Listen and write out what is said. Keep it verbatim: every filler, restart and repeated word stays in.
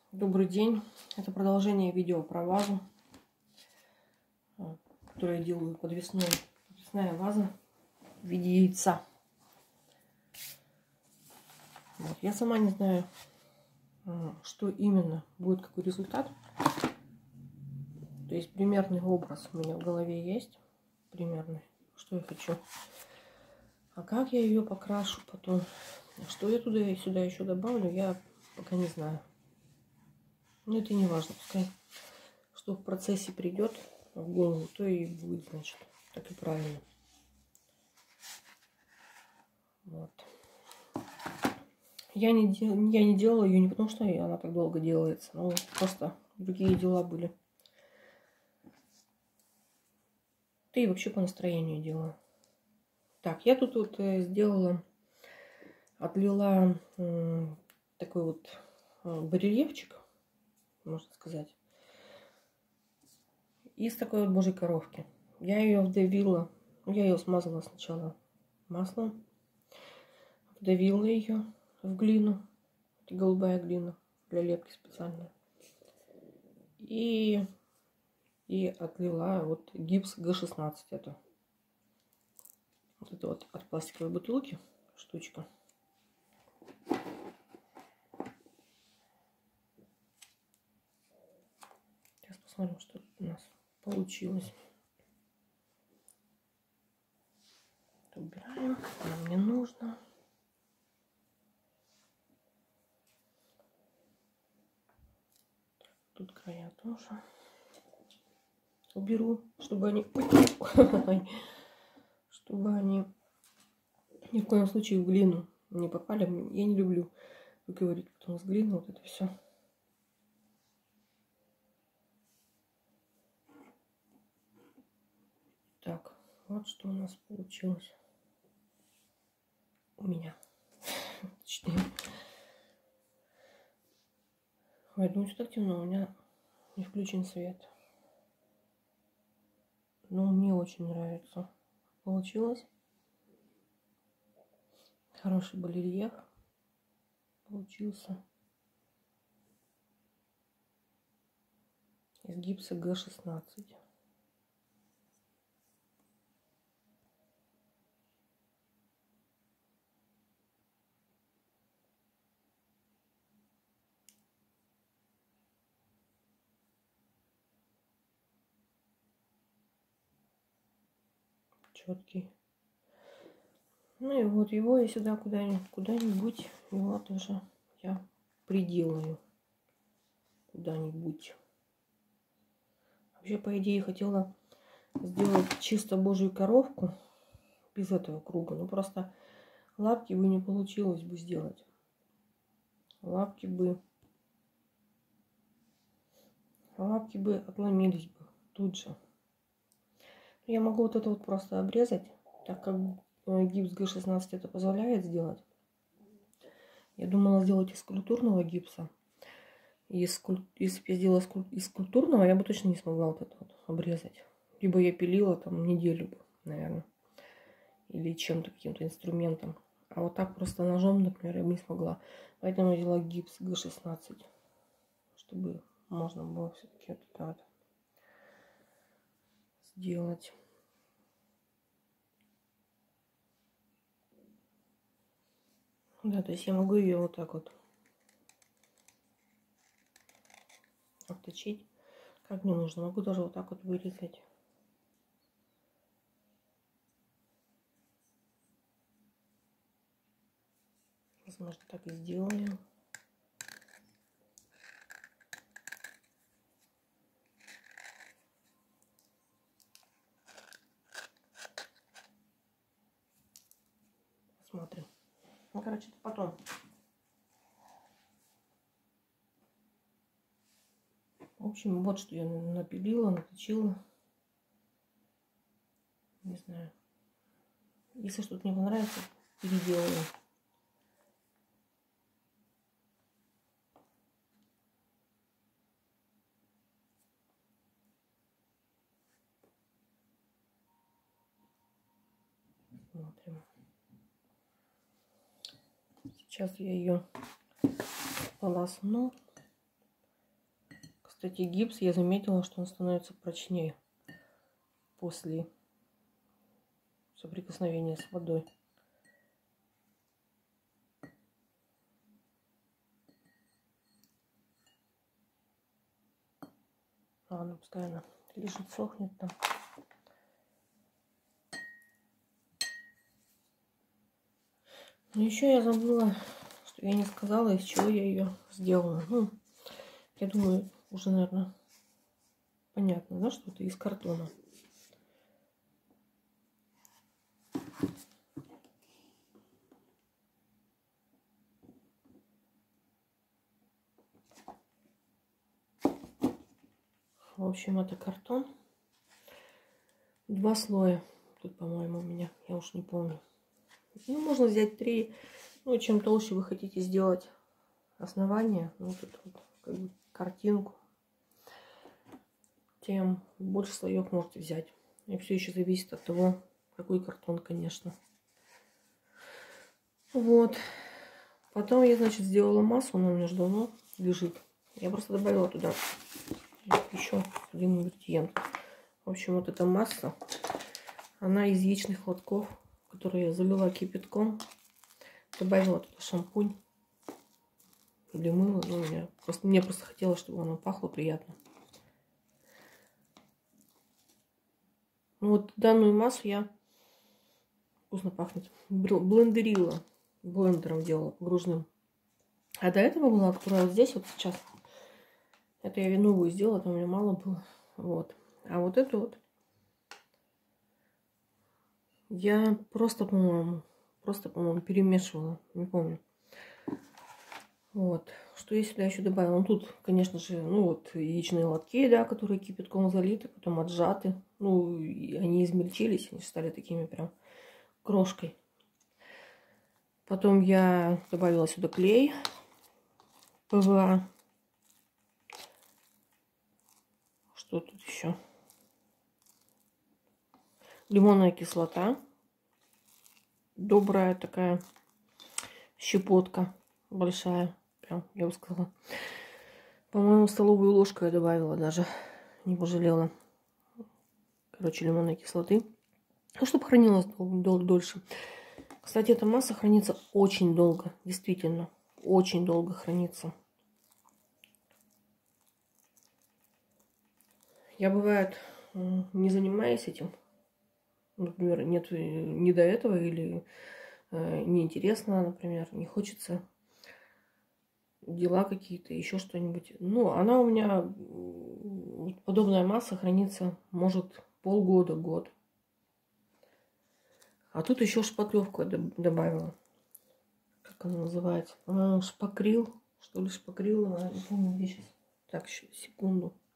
Добрый день. Это продолжение видео про вазу, которую я делаю подвесной. Подвесная ваза в виде яйца. Вот. Я сама не знаю, что именно будет, какой результат. То есть примерный образ у меня в голове есть. Примерный, что я хочу. А как я ее покрашу потом, что я туда и сюда еще добавлю, я пока не знаю. Но это не важно, пускай что в процессе придет в голову, то и будет, значит, так и правильно. Вот. Я не, дел... я не делала ее не потому, что она так долго делается, но просто другие дела были. Да и вообще по настроению делаю. Так, я тут вот сделала, отлила такой вот барельефчик, можно сказать, из такой вот божьей коровки. Я ее вдавила, я ее смазала сначала маслом, вдавила ее в глину, это голубая глина для лепки специальная, и, и отлила вот гипс Г шестнадцать, это вот это вот от пластиковой бутылки штучка. Сейчас посмотрим, что тут у нас получилось. Убираем, нам не нужно. Тут края тоже уберу, чтобы они, чтобы они ни в коем случае в глину не попали. Я не люблю выковыривать потом с глины вот это все. Так, вот что у нас получилось у меня. Точнее. Ой, ну что так темно, у меня не включен свет. Но мне очень нравится. Получилось. Хороший барельеф получился. Из гипса Г шестнадцать. Четкий. Ну и вот его я сюда куда-нибудь, куда-нибудь, его тоже я приделаю куда-нибудь. Вообще, по идее, хотела сделать чисто божью коровку без этого круга. Но просто лапки бы не получилось бы сделать. Лапки бы, лапки бы отломились бы тут же. Я могу вот это вот просто обрезать, так как гипс Г шестнадцать это позволяет сделать. Я думала сделать из скульптурного гипса. Если бы я сделала из скульптурного, я бы точно не смогла вот это вот обрезать. Либо я пилила там неделю бы, наверное. Или чем-то, каким-то инструментом. А вот так просто ножом, например, я бы не смогла. Поэтому я взяла гипс Г шестнадцать. Чтобы можно было все-таки вот это вот сделать. Да, то есть я могу ее вот так вот обточить, как мне нужно. Могу даже вот так вот вырезать. Возможно, так и сделаю. Посмотрим. Ну, короче, это потом. В общем, вот что я напилила, наточила. Не знаю. Если что-то не понравится, переделаю. Смотрим. Сейчас я ее полосну. Кстати, гипс, я заметила, что он становится прочнее после соприкосновения с водой. А она постоянно лежит, сохнет там. Но еще я забыла, что я не сказала, из чего я ее сделала. Ну, я думаю, уже, наверное, понятно, да, что это из картона. В общем, это картон. Два слоя. Тут, по-моему, у меня, я уж не помню. Ну, можно взять три. Ну, чем толще вы хотите сделать основание, ну, тут вот, как бы, картинку, тем больше слоев можете взять. И все еще зависит от того, какой картон, конечно. Вот. Потом я, значит, сделала массу, она у меня же давно лежит. Я просто добавила туда еще один ингредиент. В общем, вот эта масса, она из яичных лотков, которые я залила кипятком. Добавила туда шампунь или мыло. Ну, меня просто, мне просто хотелось, чтобы оно пахло приятно. Ну, вот данную массу я, вкусно пахнет, блендерила. Блендером делала, погружным. А до этого была, которая вот здесь вот сейчас. Это я виновую сделала, там у меня мало было. Вот. А вот эту вот я просто, по-моему, просто, по-моему, перемешивала. Не помню. Вот. Что я сюда еще добавила? Ну, тут, конечно же, ну, вот яичные лотки, да, которые кипятком залиты, потом отжаты. Ну, и они измельчились, они стали такими прям крошкой. Потом я добавила сюда клей пэ вэ а. Что тут еще? Лимонная кислота. Добрая такая щепотка. Большая. Прям, я бы сказала. По-моему, столовую ложку я добавила даже. Не пожалела. Короче, лимонной кислоты. Ну, чтобы хранилось дол дол дольше. Кстати, эта масса хранится очень долго. Действительно. Очень долго хранится. Я, бывает, не занимаюсь этим. Например, нет не до этого или э, неинтересно, например, не хочется дела какие-то, еще что-нибудь. Ну, она у меня, подобная масса хранится, может, полгода, год. А тут еще шпаклевку я добавила. Как она называется? По-моему, шпакрил. Что ли, шпакрил? Не помню, где сейчас. Так, еще секунду.